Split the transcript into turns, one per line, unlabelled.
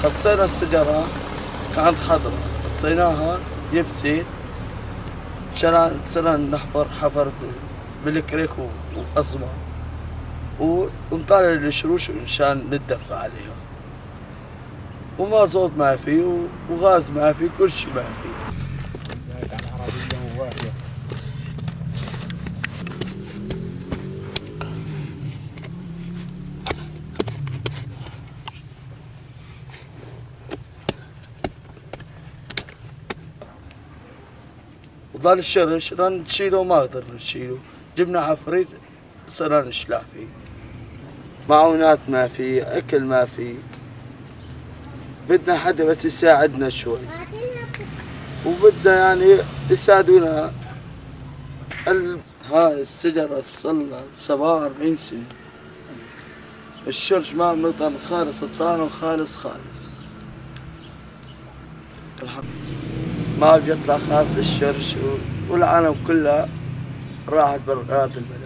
خصينا السجرة كانت خضراء، خصيناها يبست عشان صرنا نحفر حفر بالكريك وأصمة ونطالع الشروش عشان نتدفى عليها. وما صوت ما في وغاز ما في، كل شيء ما في. وظل الشرش نشيله ما قدرنا نشيله، جبنا عفريت صرنا نشلع فيه. معونات ما في، أكل ما في، بدنا حدا بس يساعدنا شوي، وبدنا يعني يساعدونا. هاي السجرة صلها 47 سنة، الشرش ما مطن خالص، الطانو خالص خالص. الحمد لله ما بيطلع خالص الشرش، والعالم كلها راحت برات البلد.